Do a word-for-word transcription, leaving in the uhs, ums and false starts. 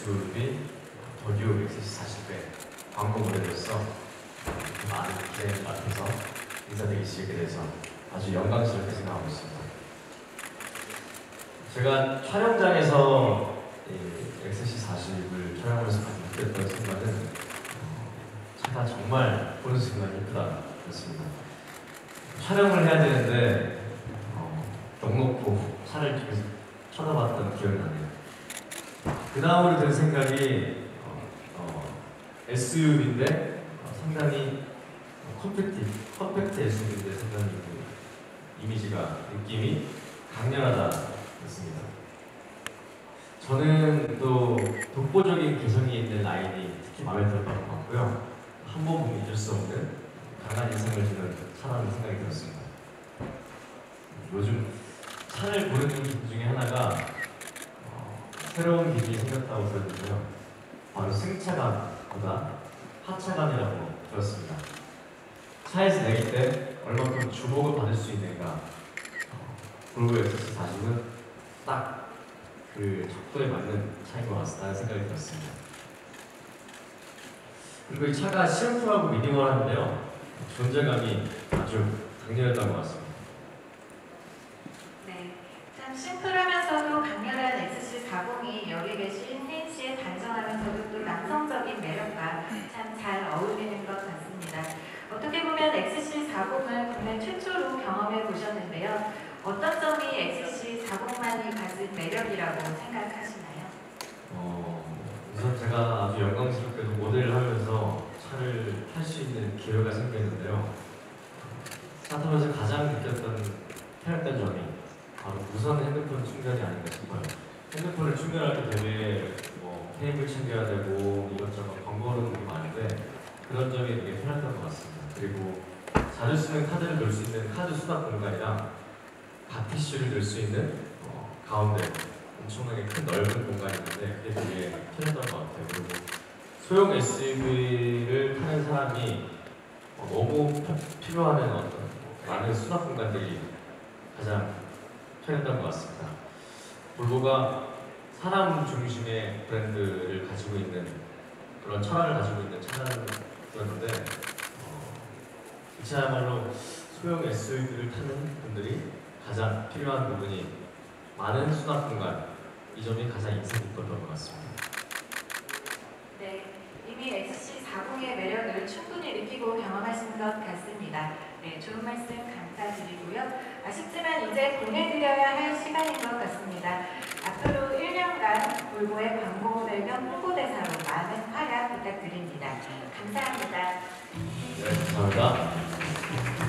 그룹이 더듀오 엑스씨 사십 회 광고 모델로서 많은 기대를 앞에서 인사드릴 수 있게 돼서 아주 영광스럽게 생각하고 있습니다. 제가 촬영장에서 엑스씨 사십을 촬영하면서 가장 느꼈던 순간은 어, 차가 정말 보는 순간 예쁘다였습니다. 촬영을 해야 되는데 어, 넉넉고 차를 계속 쳐다봤던 기억이 나네요. 그 다음으로 든 생각이 어, 어, 에스유브이인데 어, 상당히 컴팩트, 컴팩트 에스유브이인데 상당히 그 이미지가, 느낌이 강렬하다였습니다. 저는 또 독보적인 개성이 있는 라인이 특히 마음에 들었던 것 같고요. 한 번 보면 잊을 수 없는 강한 인상을 주는 차라는 생각이 들었습니다. 요즘 차를 고르는 기준 중에 하나가 어, 새로운 기준이 생겼다고 들었는데요. 바로 승차감보다 하차감이라고 들었습니다. 차에서 내릴 때 얼마큼 주목을 받을 수 있는가, 어, 볼보 엑스씨 사십은 딱 그 척도에 맞는 차인 것 같다는 생각이 들었습니다. 그리고 이 차가 심플하고 미니멀한데요, 존재감이 아주 강렬했던 것 같습니다. 네, 참 심플하면서도 강렬한 엑스씨 사십이 여기 계신 혜인 씨의 단정하면서도 또 남성적인 매력과 참 잘 어울리는 것 같습니다. 어떻게 보면 엑스씨 사십을 국내 최초로 경험해 보셨는데요. 어떤 점이 엑스씨 사십만이 가진 매력이라고 생각하시나요? 어, 우선 제가 아주 영광스럽게도 모델을 하면서 차를 탈 수 있는 기회가 생겼는데요. 차 타면서 가장 느꼈던 편했던 점이 바로 무선 핸드폰 충전이 아닌가 싶어요. 핸드폰을 충전할 때 되게 뭐 케이블 챙겨야 되고 이것저것 번거로운 게 많은데 그런 점이 되게 편했던 것 같습니다. 그리고 자주 쓰는 카드를 넣을 수 있는 카드 수납 공간이랑 갓티슈를 넣을 수 있는 어, 가운데 엄청나게 큰 넓은 공간이 있는데 그게 되게 편했던 것 같아요. 그리고 소형 에스유브이를 타는 사람이 어, 너무 필요하는 어떤 많은 수납 공간들이 가장 편했던 것 같습니다. 볼보가 사람 중심의 브랜드를 가지고 있는 그런 철학을 가지고 있는 차량이었는데 어, 이 차야말로 소형 에스유브이를 타는 분들이 가장 필요한 부분이 많은 수납 공간, 이 점이 가장 인상 깊었던 것 같습니다. 네, 이미 엑스씨 사십의 매력을 충분히 느끼고 경험하신 것 같습니다. 네, 좋은 말씀 감사드리고요. 아쉽지만 이제 보내드려야 할 시간인 것 같습니다. 앞으로 일 년간 볼보의 광고 모델 겸 홍보대사로 많은 활약 부탁드립니다. 감사합니다. 네, 감사합니다.